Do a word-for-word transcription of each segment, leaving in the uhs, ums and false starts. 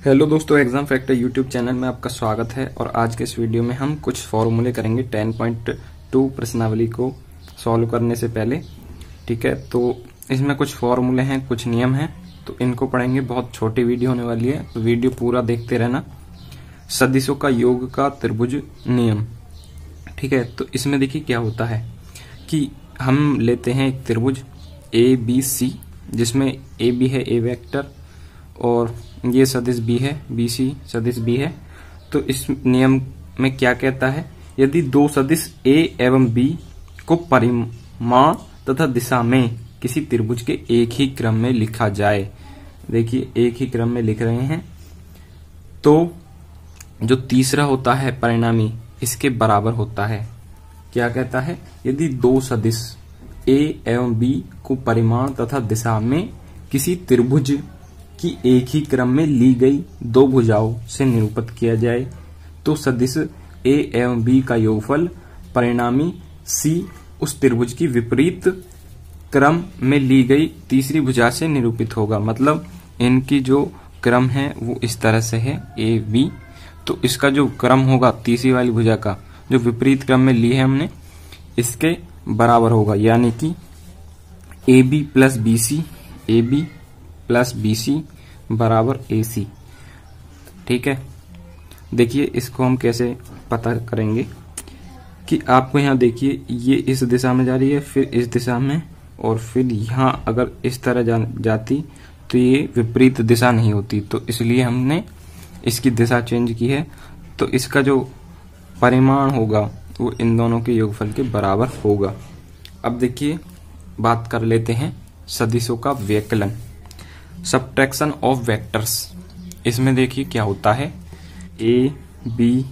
Hello दोस्तों, exam factor YouTube channel में आपका स्वागत है। और आज के इस वीडियो में हम कुछ फॉर्मूले करेंगे टेन पॉइंट टू प्रश्नावली को सॉल्व करने से पहले। ठीक है, तो इसमें कुछ फॉर्मूले हैं, कुछ नियम हैं, तो इनको पढ़ेंगे। बहुत छोटी वीडियो होने वाली है, तो वीडियो पूरा देखते रहना। सदिशों का योग का त्रिभुज नियम। ठीक है, तो इसमें देखिए क्या होता है कि हम लेते हैं एक त्रिभुज ए बी सी, जिसमें ए बी है ए वेक्टर और ये सदिश बी है, बी सी सदिश बी है। तो इस नियम में क्या कहता है, यदि दो सदिश ए एवं बी को परिमाण तथा दिशा में किसी त्रिभुज के एक ही क्रम में लिखा जाए, देखिए एक ही क्रम में लिख रहे हैं, तो जो तीसरा होता है परिणामी इसके बराबर होता है। क्या कहता है, यदि दो सदिश ए एवं बी को परिमाण तथा दिशा में किसी त्रिभुज की एक ही क्रम में ली गई दो भुजाओं से निरूपित किया जाए, तो सदिश ए एवं बी का योगफल परिणामी सी उस त्रिभुज की विपरीत क्रम में ली गई तीसरी भुजा से निरूपित होगा। मतलब इनकी जो क्रम है वो इस तरह से है ए बी, तो इसका जो क्रम होगा तीसरी वाली भुजा का जो विपरीत क्रम में ली है हमने, इसके बराबर होगा। यानी कि A B plus B C, A B plus B C बराबर ए सी। ठीक है, देखिए इसको हम कैसे पता करेंगे कि आपको यहाँ देखिए ये इस दिशा में जा रही है, फिर इस दिशा में, और फिर यहाँ अगर इस तरह जा, जाती तो ये विपरीत दिशा नहीं होती, तो इसलिए हमने इसकी दिशा चेंज की है। तो इसका जो परिमाण होगा वो इन दोनों के योगफल के बराबर होगा। अब देखिए बात कर लेते हैं सदिशों का व्यकलन, सब्ट्रैक्शन ऑफ वेक्टर्स। इसमें देखिए क्या होता है, ए बी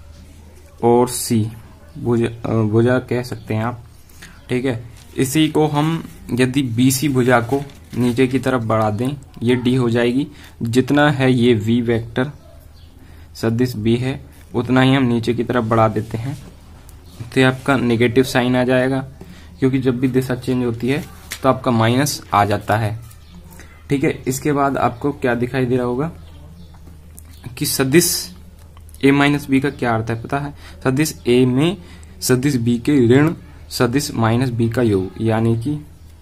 और सी भुजा भुजा कह सकते हैं आप। ठीक है, इसी को हम यदि बी सी भुजा को नीचे की तरफ बढ़ा दें, ये डी हो जाएगी। जितना है ये वी वेक्टर सदिश बी है, उतना ही हम नीचे की तरफ बढ़ा देते हैं, तो आपका नेगेटिव साइन आ जाएगा, क्योंकि जब भी दिशा चेंज होती है तो आपका माइनस आ जाता है। ठीक है, इसके बाद आपको क्या दिखाई दे रहा होगा कि सदिश ए माइनस बी का क्या अर्थ है पता है, सदिश ए में सदिश बी के ऋण सदिश माइनस बी का योग। यानी कि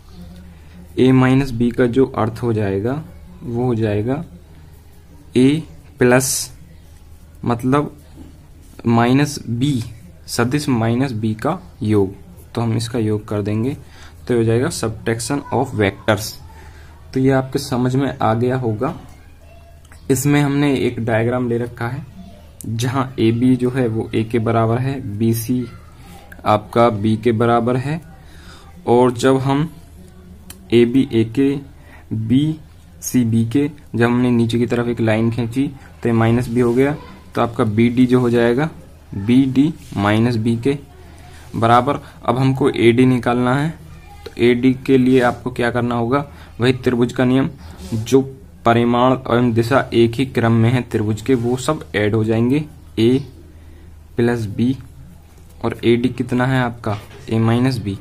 ए माइनस बी का जो अर्थ हो जाएगा वो हो जाएगा ए प्लस, मतलब माइनस बी सदिश माइनस बी का योग, तो हम इसका योग कर देंगे तो हो जाएगा सब्ट्रैक्शन ऑफ वेक्टर्स। तो ये आपके समझ में आ गया होगा। इसमें हमने एक डायग्राम ले रखा है जहां ए बी जो है वो ए के बराबर है, बी सी आपका बी के बराबर है, और जब हम ए बी ए के, बी सी बी के, जब हमने नीचे की तरफ एक लाइन खींची तो ये माइनस बी हो गया, तो आपका बी डी जो हो जाएगा बी डी माइनस बी के बराबर। अब हमको ए डी निकालना है, तो ए डी के लिए आपको क्या करना होगा, वही त्रिभुज का नियम, जो परिमाण एवं दिशा एक ही क्रम में है त्रिभुज के, वो सब ऐड हो जाएंगे, ए प्लस बी, और ए डी कितना है आपका ए माइनस बी,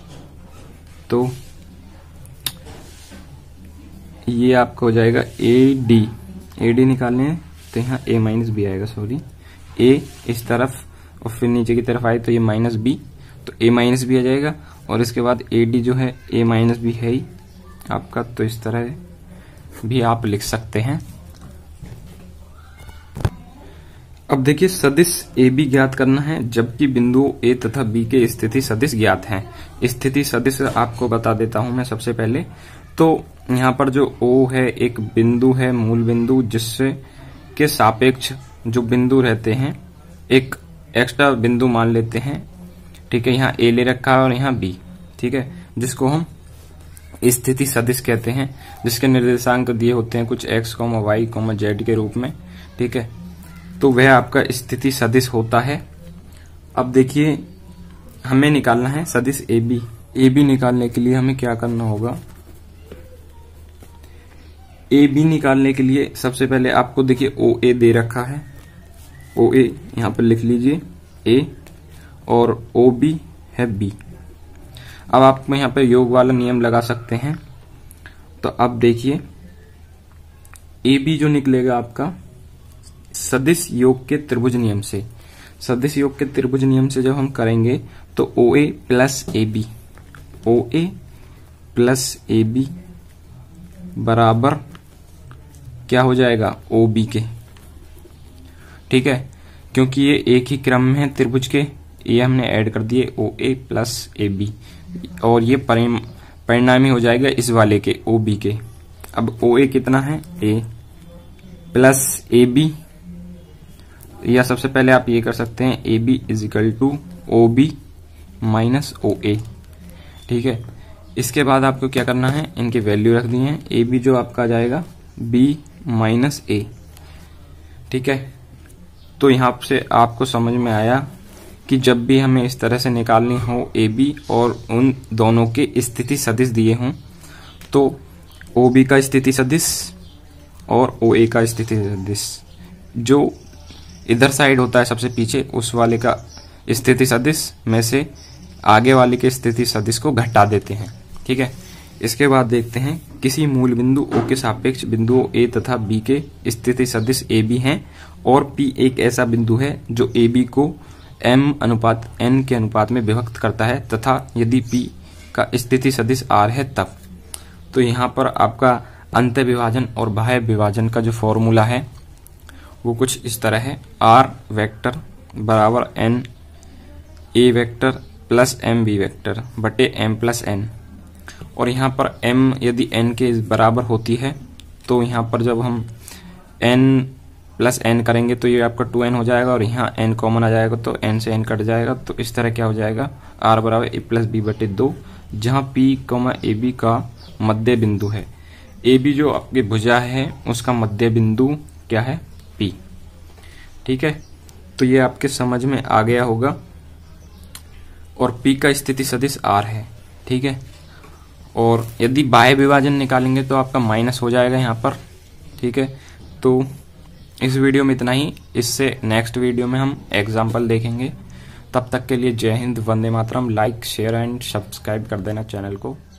तो ये आपका हो जाएगा ए डी। ए डी निकालने हैं तो यहाँ ए माइनस बी आएगा, सॉरी ए इस तरफ और फिर नीचे की तरफ आए तो ये माइनस बी, तो ए माइनस बी आ जाएगा। और इसके बाद ए डी जो है ए माइनस बी है ही आपका, तो इस तरह भी आप लिख सकते हैं। अब देखिए सदिश ए बी ज्ञात करना है, जबकि बिंदु ए तथा बी के स्थिति सदिश ज्ञात हैं। स्थिति सदिश आपको बता देता हूं मैं सबसे पहले। तो यहाँ पर जो ओ है एक बिंदु है, मूल बिंदु, जिससे के सापेक्ष जो बिंदु रहते हैं, एक एक्स्ट्रा बिंदु मान लेते हैं। ठीक है, यहाँ ए ले रखा है और यहाँ बी, ठीक है, जिसको हम स्थिति सदिश कहते हैं, जिसके निर्देशांक दिए होते हैं कुछ x comma y comma z के रूप में। ठीक है, तो वह आपका स्थिति सदिश होता है। अब देखिए हमें निकालना है सदिश ए बी। ए बी निकालने के लिए हमें क्या करना होगा, ए बी निकालने के लिए सबसे पहले आपको देखिए ओ ए दे रखा है, ओ ए यहाँ पर लिख लीजिए ए, और ओ बी है बी। अब आप यहाँ पे योग वाला नियम लगा सकते हैं। तो अब देखिए ए बी जो निकलेगा आपका सदिश योग के त्रिभुज नियम से, सदिश योग के त्रिभुज नियम से जब हम करेंगे तो O A plus A B, O A plus A B बराबर क्या हो जाएगा, ओ बी के। ठीक है, क्योंकि ये एक ही क्रम में है त्रिभुज के, ये हमने ऐड कर दिए ओ ए प्लस ए बी, और ये परिणामी हो जाएगा इस वाले के ओ बी के। अब ओ ए कितना है, ए प्लस ए बी, या सबसे पहले आप ये कर सकते हैं A B is equal to O B minus O A. ठीक है, इसके बाद आपको क्या करना है, इनकी वैल्यू रख दी है, ए बी जो आपका आ जाएगा बी माइनस ए। ठीक है, तो यहाँ से आपको समझ में आया कि जब भी हमें इस तरह से निकालनी हो ए बी और उन दोनों के स्थिति सदिश दिए हों, तो ओ बी का स्थिति सदिश और ओ ए का स्थिति सदिश, जो इधर साइड होता है सबसे पीछे, उस वाले का स्थिति सदिश में से आगे वाले के स्थिति सदिश को घटा देते हैं। ठीक है, इसके बाद देखते हैं किसी मूल बिंदु O के सापेक्ष बिंदुओं A तथा B के स्थिति सदिश A B हैं और P एक ऐसा बिंदु है जो A B को M अनुपात N के अनुपात में विभक्त करता है तथा यदि P का स्थिति सदिश R है तब। तो यहाँ पर आपका अंत विभाजन और बाह्य विभाजन का जो फॉर्मूला है वो कुछ इस तरह है, R वेक्टर बराबर N A vector plus M B vector बटे M प्लस N। और यहाँ पर m यदि n के बराबर होती है तो यहाँ पर जब हम n प्लस n करेंगे तो ये आपका टू एन हो जाएगा, और यहाँ n कॉमन आ जाएगा तो n से n कट जाएगा, तो इस तरह क्या हो जाएगा, r बराबर a प्लस बी बटे दो, जहाँ p कॉमा ए बी का मध्य बिंदु है, ए बी जो आपकी भुजा है उसका मध्य बिंदु क्या है, p। ठीक है, तो ये आपके समझ में आ गया होगा, और p का स्थिति सदिश r है। ठीक है, और यदि बाह्य विभाजन निकालेंगे तो आपका माइनस हो जाएगा यहाँ पर। ठीक है, तो इस वीडियो में इतना ही, इससे नेक्स्ट वीडियो में हम एग्जाम्पल देखेंगे। तब तक के लिए जय हिंद, वंदे मातरम। लाइक शेयर एंड सब्सक्राइब कर देना चैनल को।